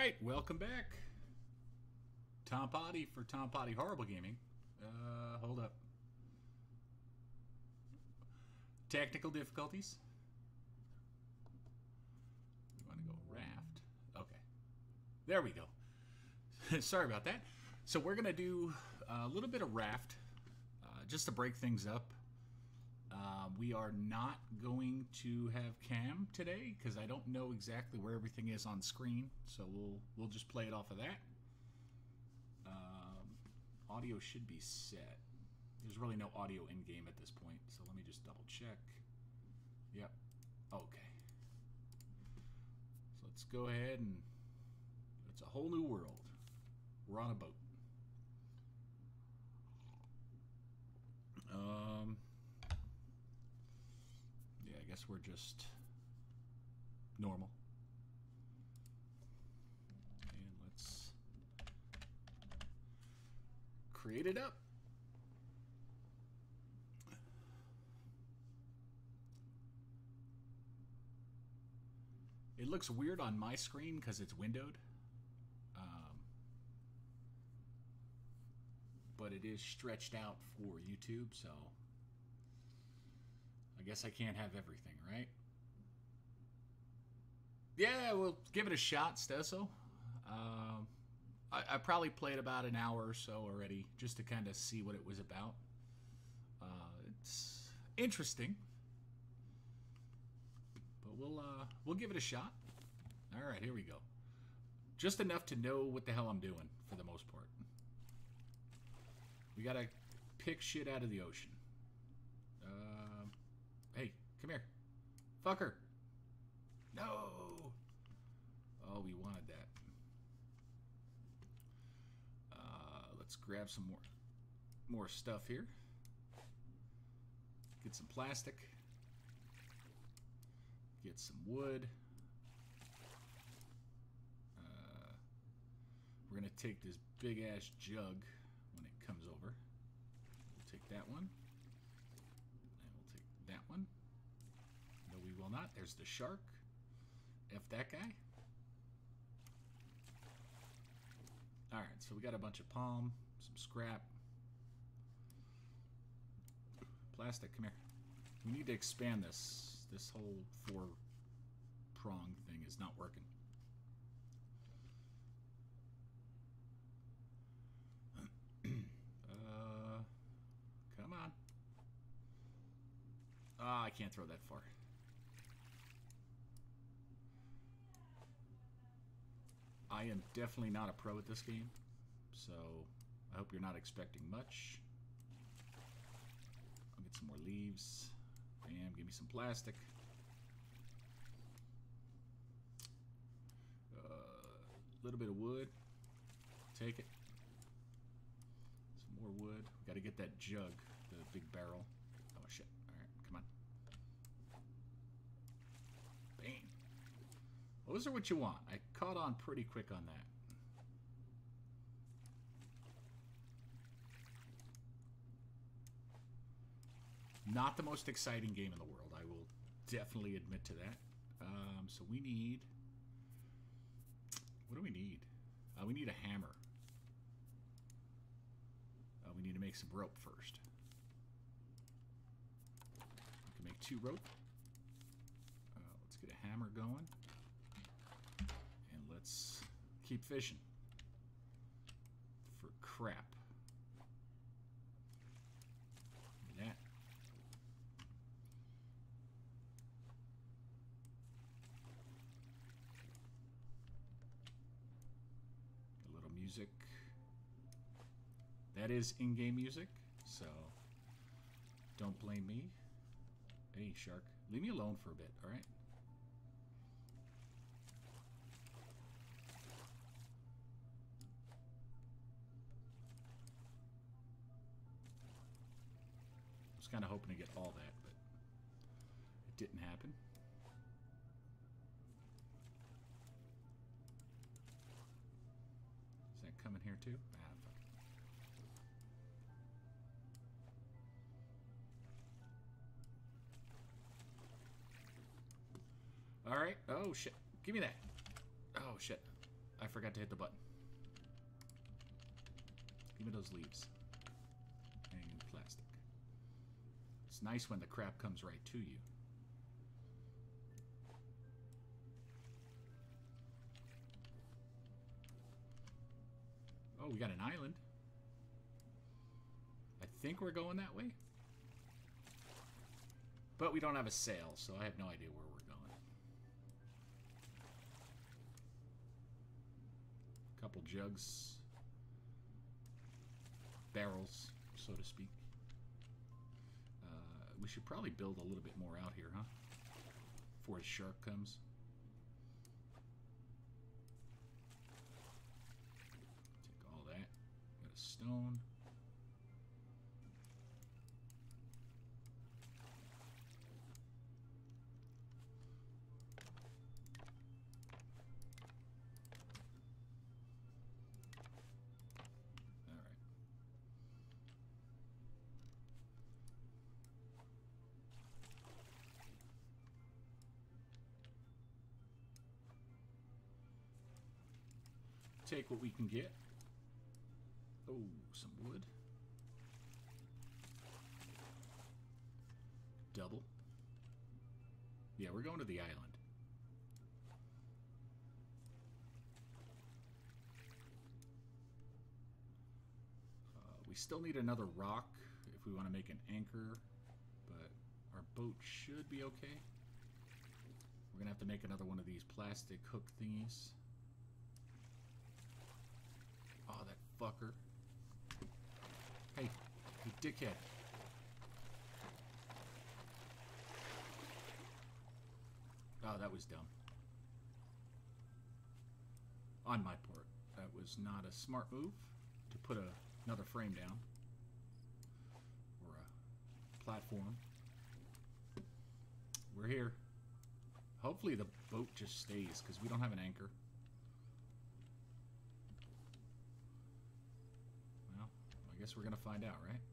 Alright, welcome back. Tom Potty for Tom Potty Horrible Gaming. Hold up. Technical difficulties. We want to go Raft. Okay. There we go. Sorry about that. So we're going to do a little bit of Raft just to break things up. We are not going to have cam today because I don't know exactly where everything is on screen, so we'll just play it off of that. Audio should be set. There's really no audio in game at this point, so let me just double check. Yep. Okay. So let's go ahead and it's a whole new world. We're on a boat. Yeah, I guess we're just normal. And let's create it up. It looks weird on my screen because it's windowed. But it is stretched out for YouTube, so I guess I can't have everything, right? Yeah, we'll give it a shot, Stesso. I probably played about an hour or so already, just to kind of see what it was about. It's interesting, but we'll give it a shot. All right, here we go. Just enough to know what the hell I'm doing for the most part. We gotta pick shit out of the ocean. Hey, come here. Fucker. No. Oh, we wanted that. Let's grab some more stuff here. Get some plastic. Get some wood. We're gonna take this big ass jug when it comes over. We'll take that one. And we'll take that one. No, we will not. There's the shark. F that guy. Alright, so we got a bunch of palm, some scrap. Plastic, come here. We need to expand this. This whole four-prong thing is not working. Come on. Ah, I can't throw that far. I am definitely not a pro at this game, so I hope you're not expecting much. I'll get some more leaves. Bam, give me some plastic. A little bit of wood. Take it. Some more wood. We got to get that jug, the big barrel. Oh shit! All right, come on. Bang. Well, those are what you want. I caught on pretty quick on that. Not the most exciting game in the world. I will definitely admit to that. So we need... What do we need? We need a hammer. We need to make some rope first. We can make 2 rope. Let's get a hammer going. And let's keep fishing for crap. Look at that. A little music. That is in-game music, so don't blame me. Hey, shark, leave me alone for a bit, all right? I was kind of hoping to get all that, but it didn't happen. Is that coming here too? Ah, fuck. Alright. Oh, shit. Give me that. Oh, shit. I forgot to hit the button. Give me those leaves. And plastic. It's nice when the crap comes right to you. Oh, we got an island. I think we're going that way. But we don't have a sail, so I have no idea where we're going. A couple jugs. Barrels, so to speak. We should probably build a little bit more out here, huh? Before a shark comes. Take all that. Got a stone. Take what we can get. Oh, some wood. Double. Yeah, we're going to the island. We still need another rock if we want to make an anchor, but our boat should be okay. We're going to have to make another one of these plastic hook thingies. Oh, that fucker. Hey, you dickhead. Oh, that was dumb. On my part. That was not a smart move to put another frame down. Or a platform. We're here. Hopefully the boat just stays, because we don't have an anchor. I guess we're gonna find out, right?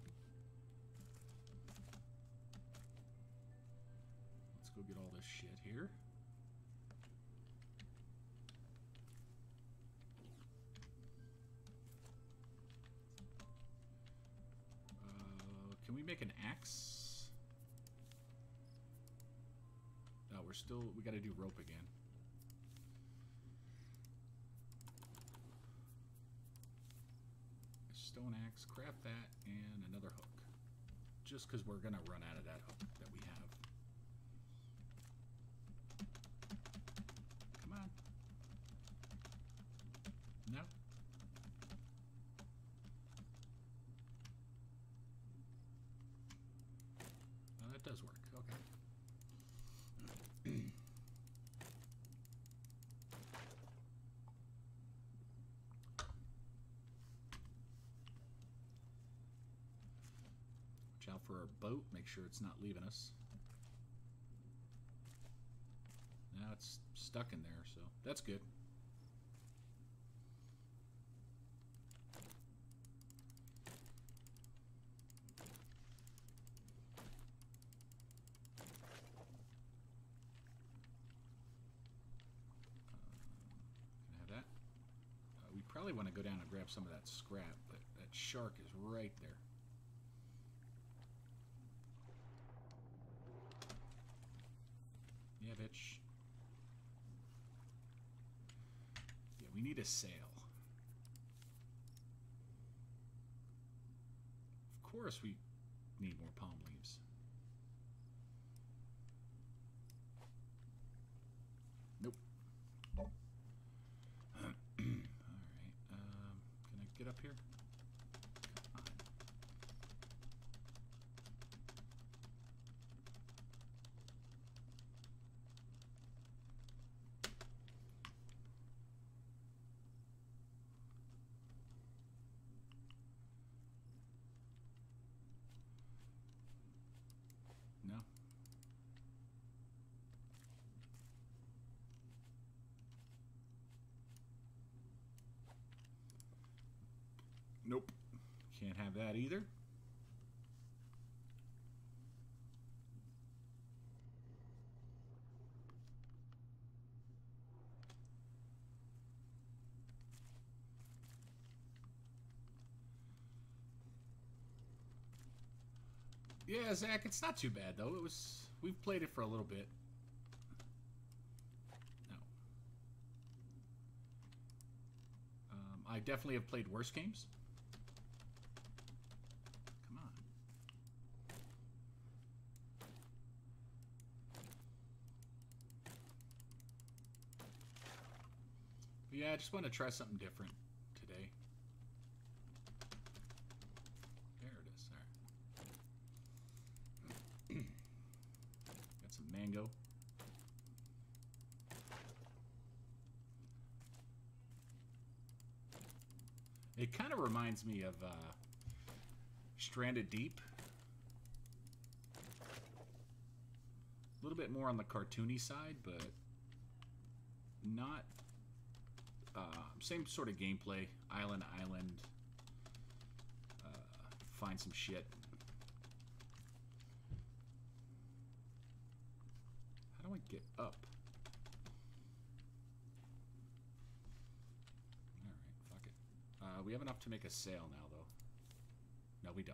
Let's go get all this shit here. Can we make an axe? No, we gotta do rope again. Stone axe, craft that, and another hook. Just because we're going to run out of that hook that we have. Come on. No? Oh, that does work. Okay. Out for our boat, make sure it's not leaving us. Now it's stuck in there, so that's good. Can I have that? We probably want to go down and grab some of that scrap, but that shark is right there. Yeah, bitch. Yeah, we need a sail. Of course we need more palm leaves. Nope. Alright, can I get up here? No. Nope. Can't have that either. Yeah, Zach, it's not too bad though. We've played it for a little bit. No. I definitely have played worse games. Come on. But yeah, I just want to try something different today. There it is. All right. Got some mango. It kind of reminds me of Stranded Deep. A little bit more on the cartoony side, but not same sort of gameplay. Island, find some shit. How do I get up? We have enough to make a sail now, though. No, we don't.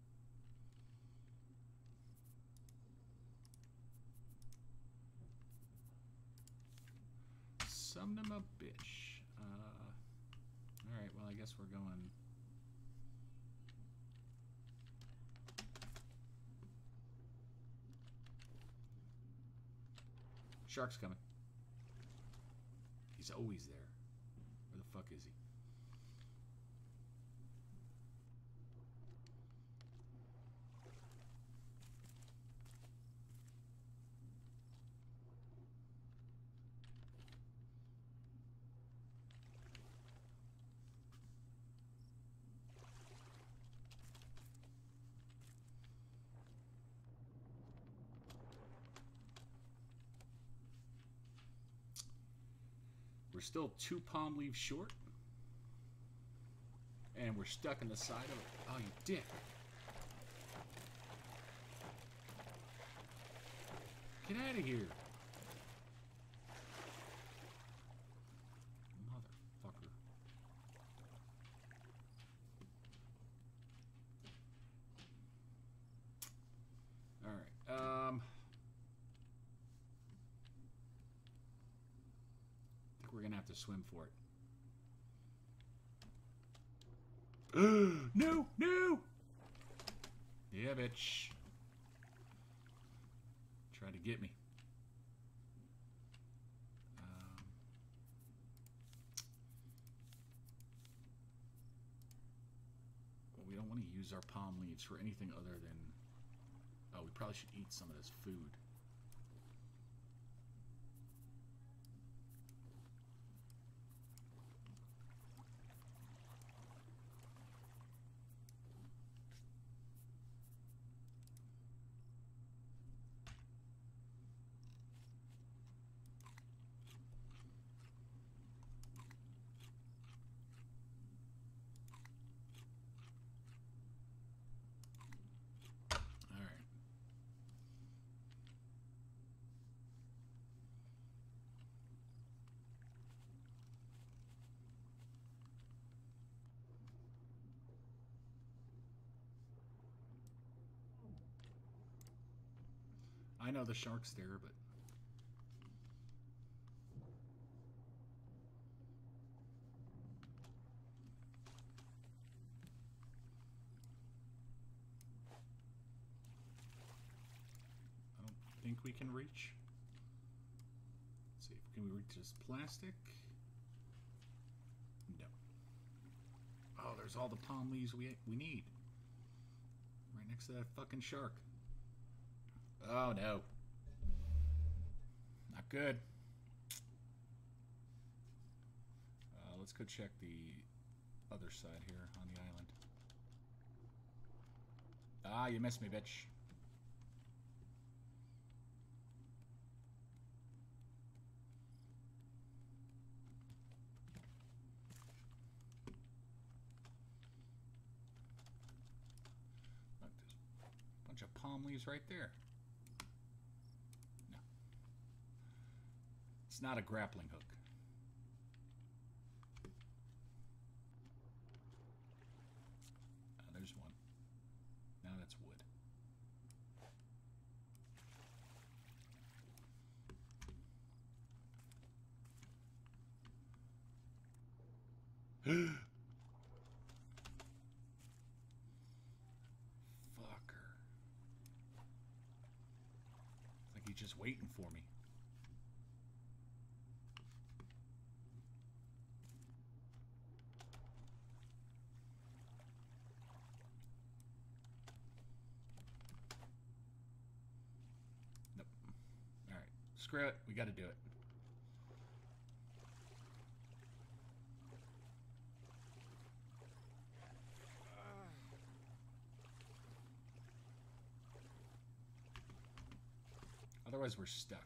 Son of a bitch. Alright, well, I guess we're going... Shark's coming. He's always there. Where the fuck is he? We're still 2 palm leaves short. And we're stuck in the side of it. Oh, you dick. Get out of here. Motherfucker. Alright, we're gonna have to swim for it. No! No! Yeah, bitch. Try to get me. We don't want to use our palm leaves for anything other than... Oh, we probably should eat some of this food. I know the shark's there, but... I don't think we can reach. Let's see, can we reach this plastic? No. Oh, there's all the palm leaves we need. Right next to that fucking shark. Oh no. Not good. Let's go check the other side here on the island. Ah, you missed me, bitch. Look, there's a bunch of palm leaves right there. It's not a grappling hook. There's one. Now that's wood. Fucker. Like he's just waiting for me. Nope. Alright. Screw it. We gotta do it. Otherwise, we're stuck.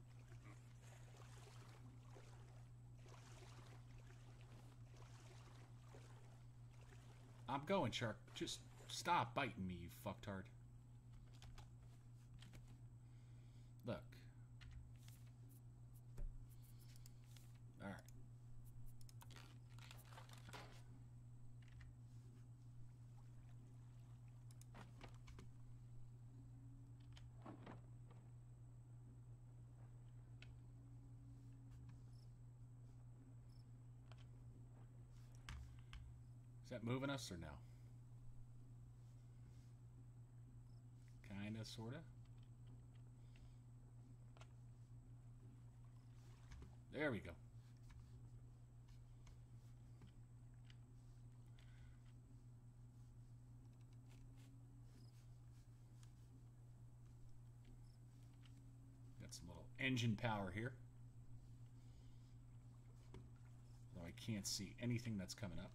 I'm going, shark. Just stop biting me, you fucktard. Look. Alright. Is that moving us or no? Kinda, sorta. There we go. Got some little engine power here. Though I can't see anything that's coming up.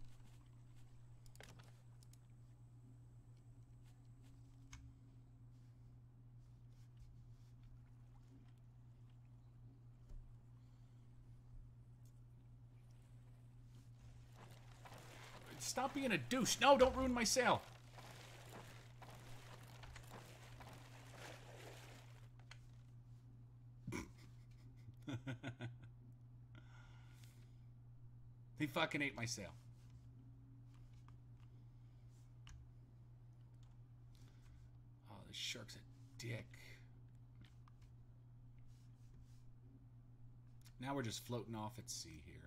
Stop being a douche. No, don't ruin my sail. He fucking ate my sail. Oh, this shark's a dick. Now we're just floating off at sea here.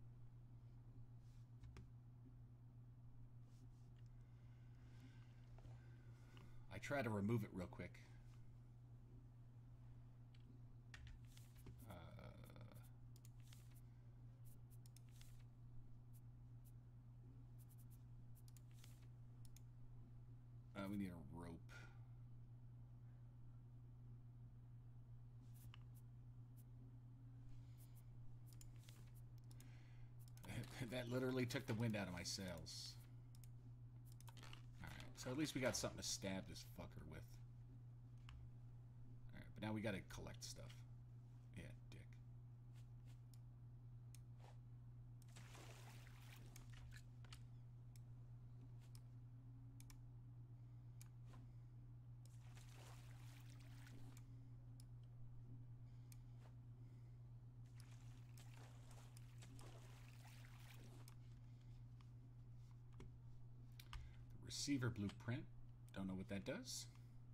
I try to remove it real quick. We need a rope. That literally took the wind out of my sails. Alright, so at least we got something to stab this fucker with. Alright, but now we gotta collect stuff. Yeah, dick. Receiver blueprint. Don't know what that does.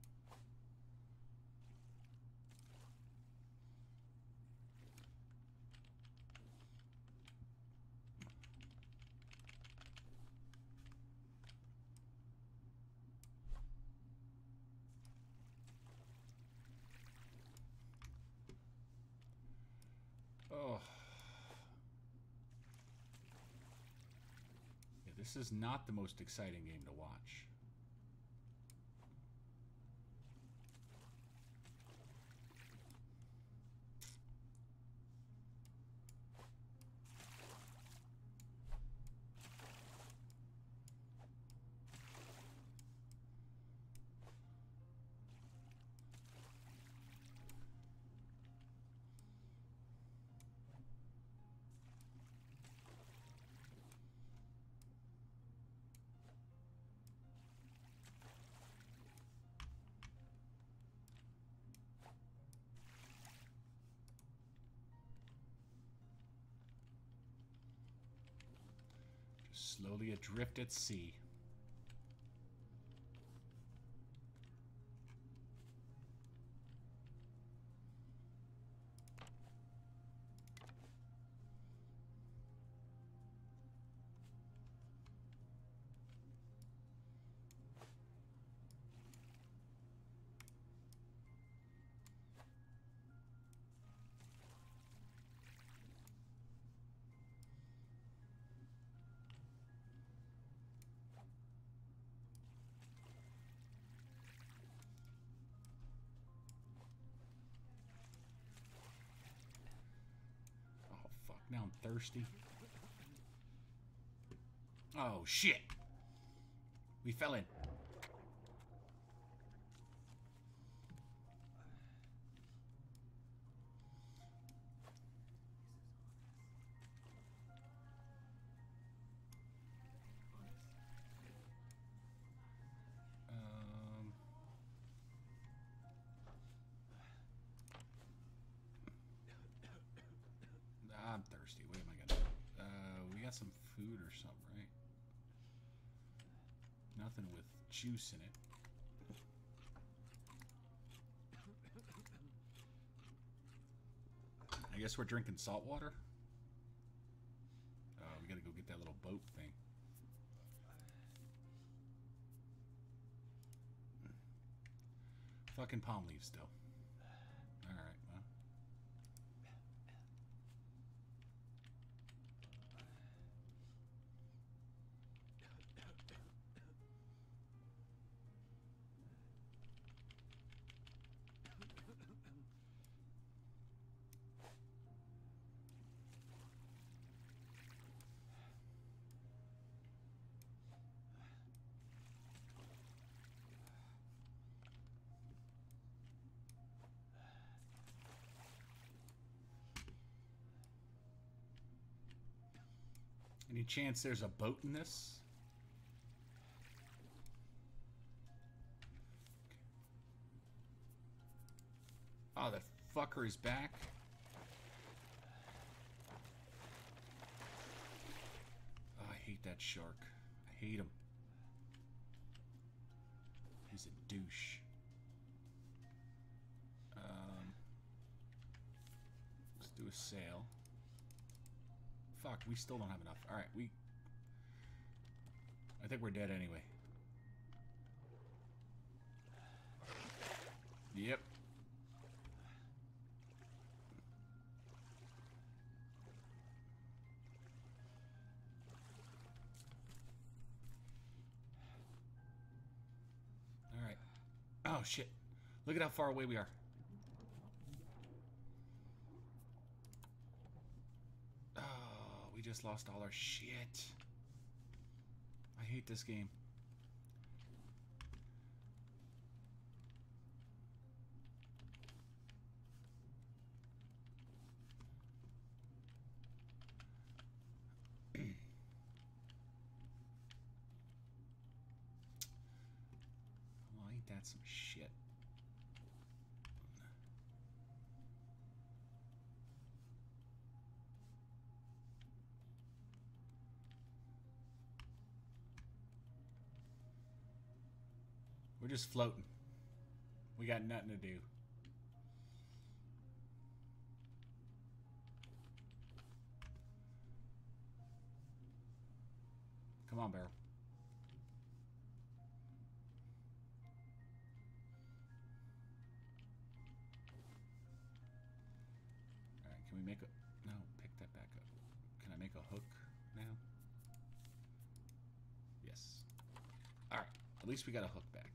Oh. Yeah, this is not the most exciting game to watch. Slowly adrift at sea. Now I'm thirsty. Oh, shit. We fell in. I'm thirsty. What am I gonna do? We got some food or something, right? Nothing with juice in it. I guess we're drinking salt water. We gotta go get that little boat thing. Fucking palm leaves still. Alright, well. Any chance there's a boat in this? Oh, that fucker is back. Oh, I hate that shark. I hate him. He's a douche. Let's do a sail. Fuck, we still don't have enough. Alright, I think we're dead anyway. Yep. Alright. Oh, shit. Look at how far away we are. We just lost all our shit. I hate this game. Well, ain't that some shit? We're just floating. We got nothing to do. Come on, Barrel. Alright, can we make a... No, pick that back up. Can I make a hook now? Yes. Alright, at least we got a hook back.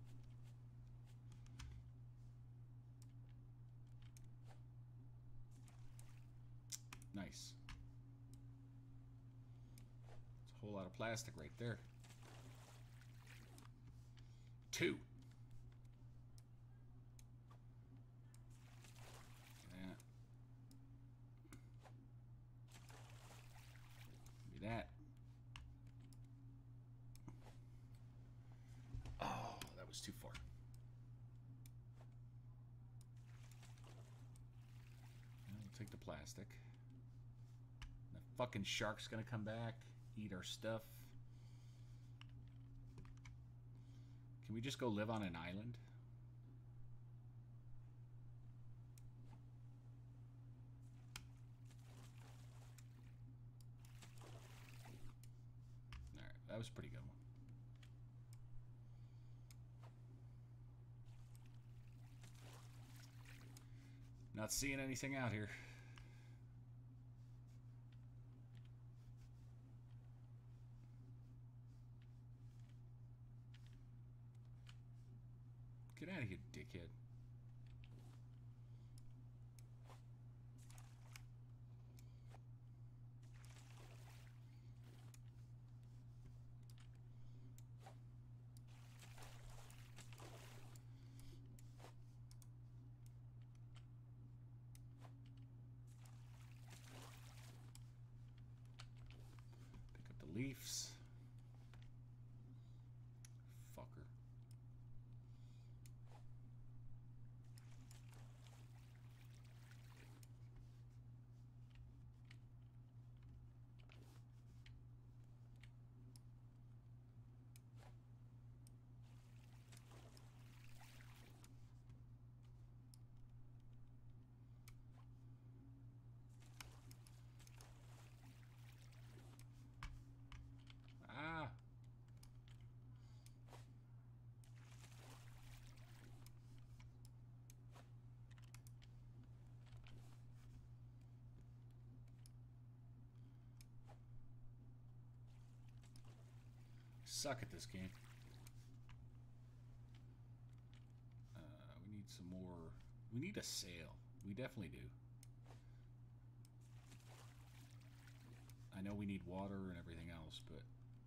Nice. It's a whole lot of plastic right there. 2. Yeah. Maybe that. Oh, that was too far. We'll take the plastic. Fucking shark's gonna come back, eat our stuff. Can we just go live on an island? Alright, that was a pretty good one. Not seeing anything out here. Get out of here, dickhead. Leafs. Fucker. Ah. Suck at this game. We need some more. We need a sail. We definitely do. I know we need water and everything else, but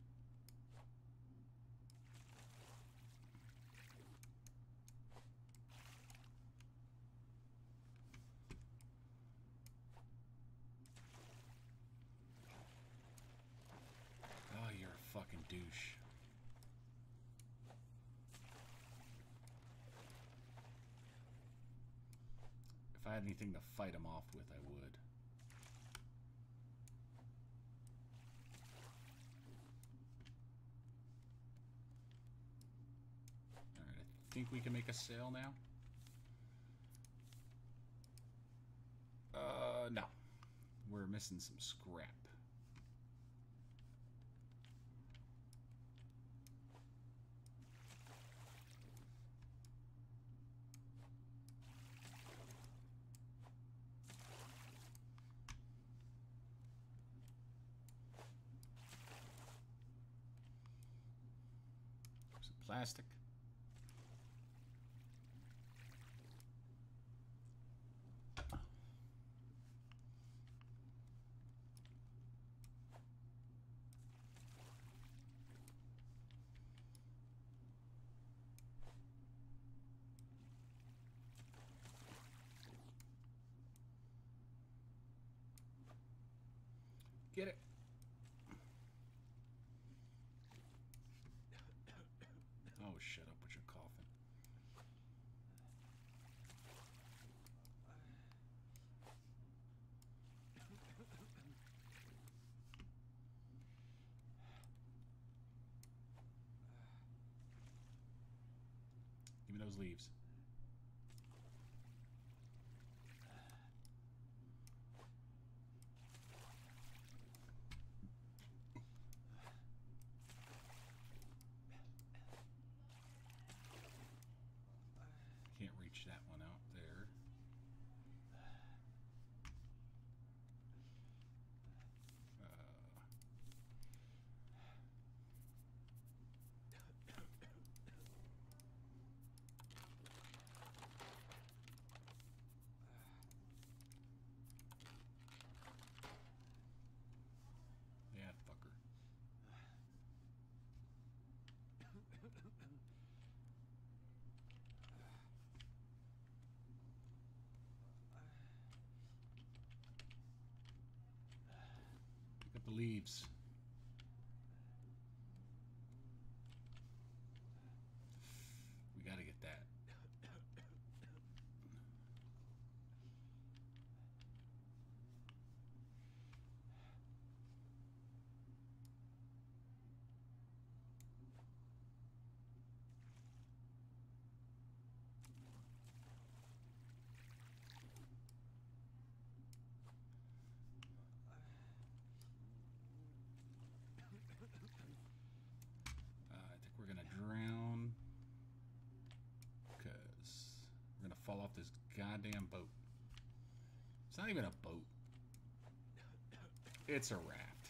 oh, you're a fucking douche. If I had anything to fight him off with, I would. Alright, I think we can make a sail now. No. We're missing some scrap. Some plastic. Get it. Oh, shut up with your coughing. Give me those leaves. Can't reach that one out there. Yeah, fucker. Pick up the leaves. We gotta get that. I think we're gonna drown because we're gonna fall off this goddamn boat. It's not even a boat. It's a raft.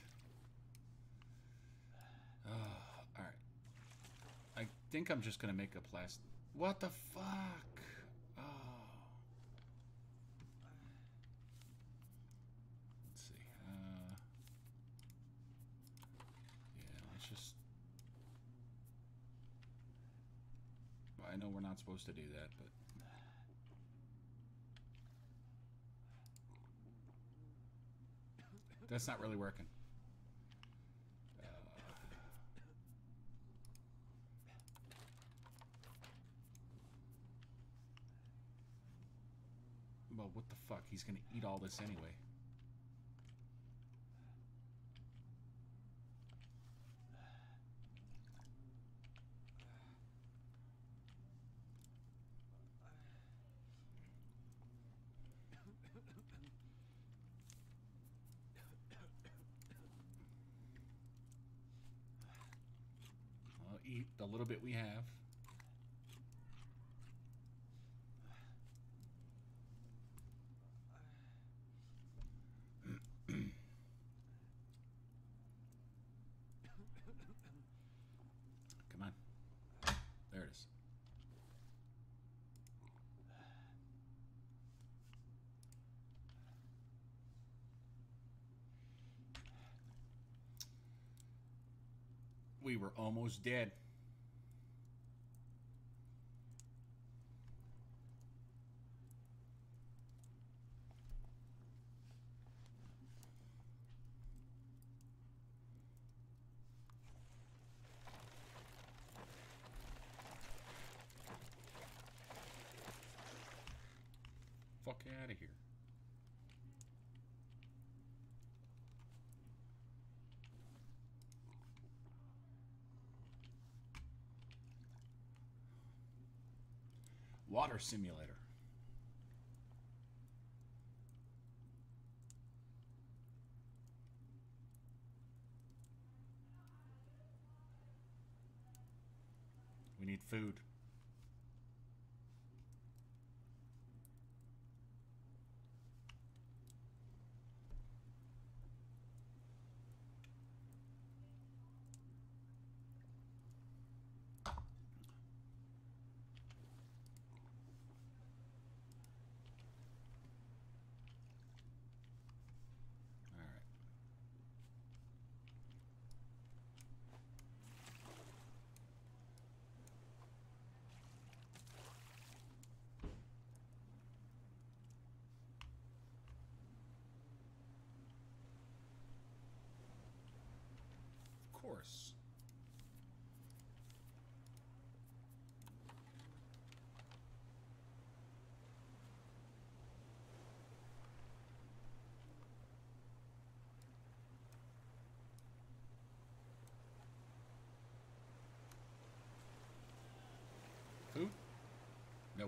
Oh, alright. I think I'm just gonna make a plastic. What the fuck? Oh. Let's see. Yeah, let's just. Well, I know we're not supposed to do that, but. That's not really working. What the fuck? He's gonna eat all this anyway. I'll eat the little bit we have. Come on. There it is. We were almost dead. Fuck out of here. Water simulator. We need food. Course. Food? Nope.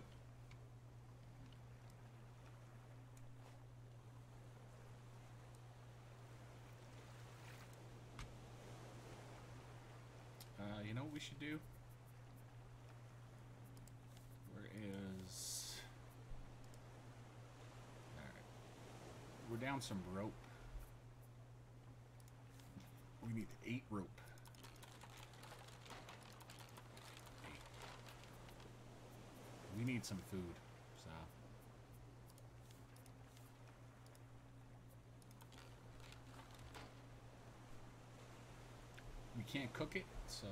You know what we should do? Where is... Alright. We're down some rope. We need 8 rope. 8. We need some food, so... We can't cook it, so...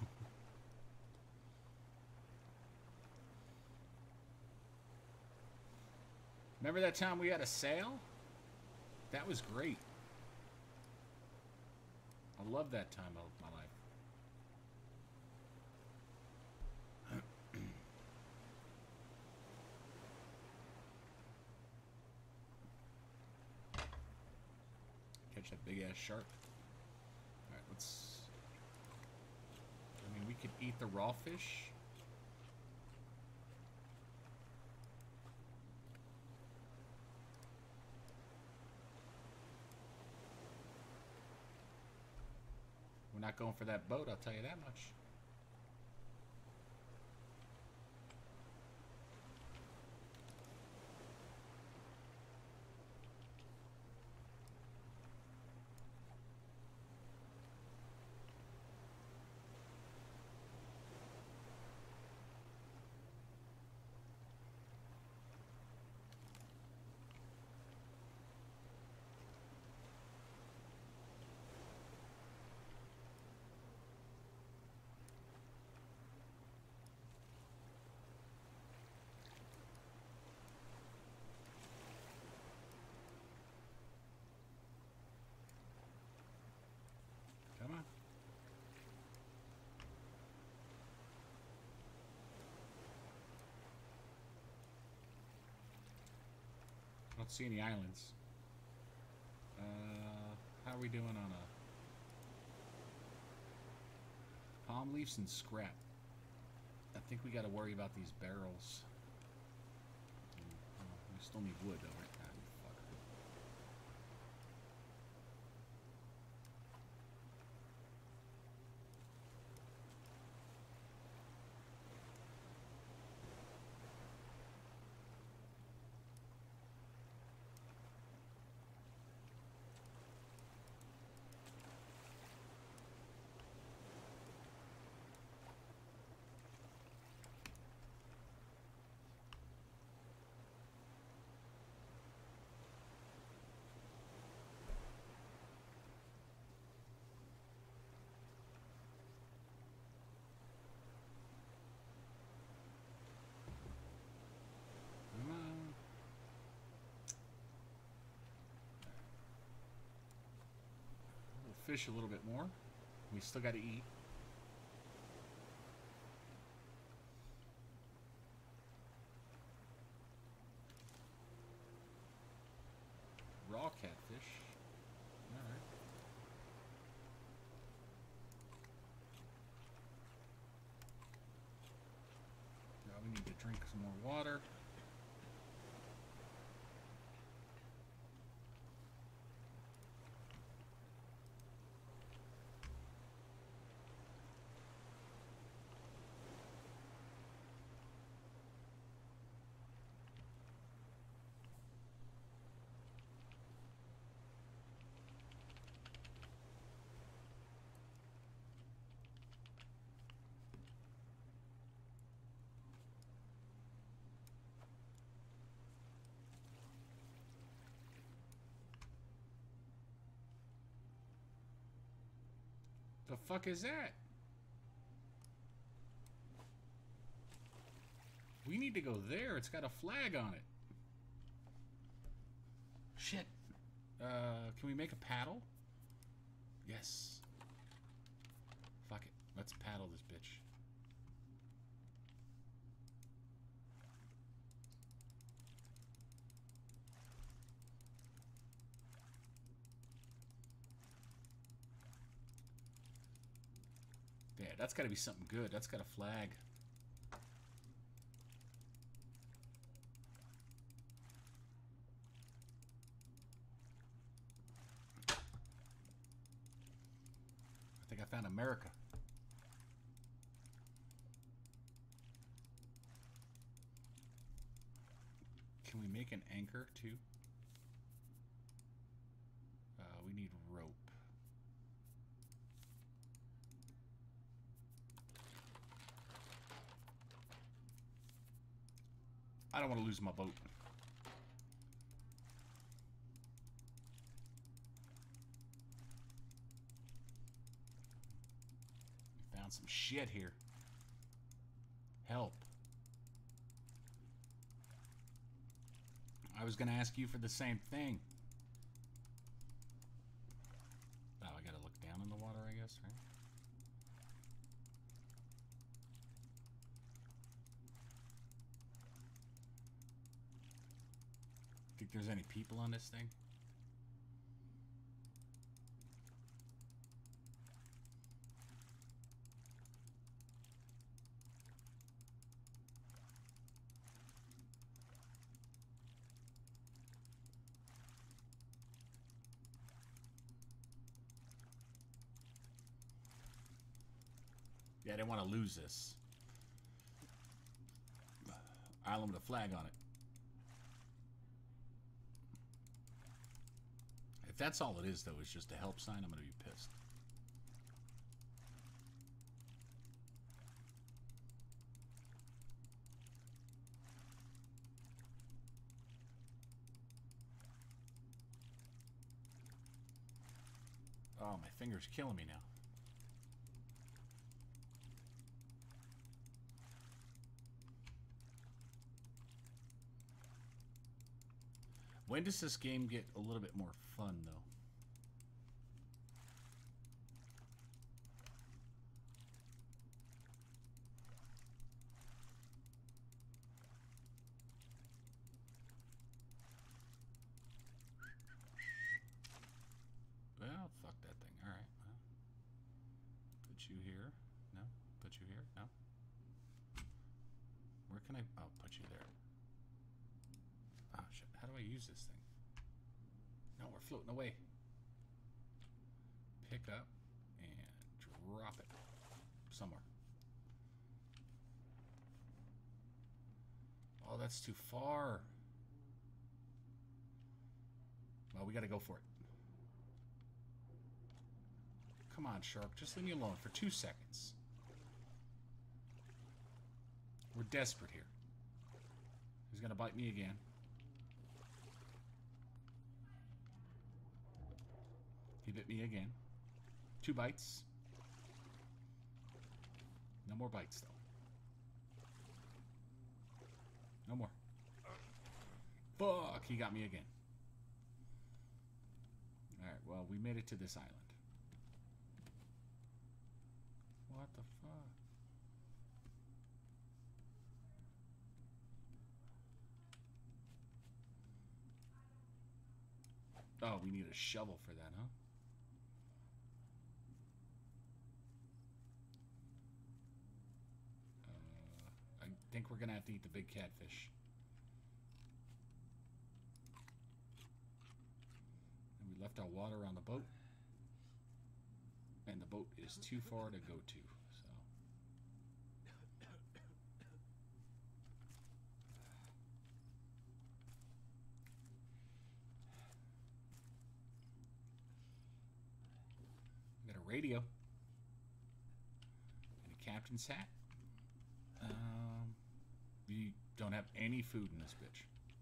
Remember that time we had a sail? That was great. I love that time of my life. Catch that big ass shark. Alright, let's... I mean, we could eat the raw fish. We're not going for that boat, I'll tell you that much. don't see any islands. How are we doing on a palm leaves and scrap? I think we got to worry about these barrels. We still need wood, though, right? Ah, you fucker. Fish a little bit more. We still got to eat. Raw catfish. Alright. Now we need to drink some more water. The fuck is that? We need to go there. It's got a flag on it. Shit. Can we make a paddle? Yes. Fuck it. Let's paddle this bitch. Yeah, that's gotta be something good. That's got a flag. I think I found America. Can we make an anchor too? We need rope. I don't want to lose my boat. Found some shit here. Help. I was going to ask you for the same thing. Oh, I got to look down in the water, I guess, right? Think there's any people on this thing? Yeah, I didn't want to lose this. Island with a flag on it. If that's all it is, though, is just a help sign, I'm going to be pissed. Oh, my finger's killing me now. When does this game get a little bit more fun, though? put you here? No? Where can I... Oh, put you there. Oh, shit. How do I use this thing? No, we're floating away. Pick up and drop it somewhere. Oh, that's too far. Well, we got to go for it. Come on, shark. Just leave me alone for 2 seconds. We're desperate here. He's going to bite me again. He bit me again. 2 bites. No more bites, though. No more. Fuck, he got me again. Alright, well, we made it to this island. What the fuck? Oh, we need a shovel for that, huh? I think we're gonna have to eat the big catfish. And we left our water on the boat. And the boat is too far to go to, so. We got a radio. And a captain's hat. We don't have any food in this bitch.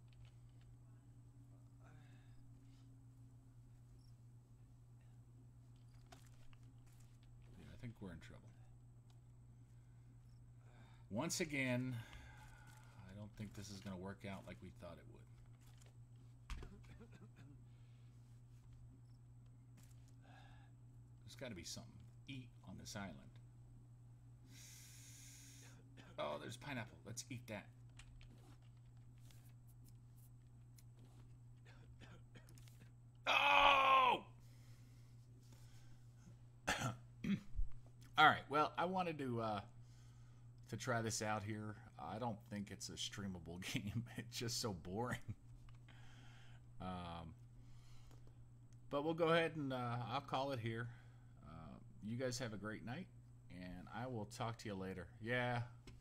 Yeah, I think we're in trouble. Once again, I don't think this is going to work out like we thought it would. There's got to be something to eat on this island. Oh, there's pineapple. Let's eat that. Oh! All right. Well, I wanted to try this out here. I don't think it's a streamable game. It's just so boring. But we'll go ahead and I'll call it here. You guys have a great night, and I will talk to you later. Yeah.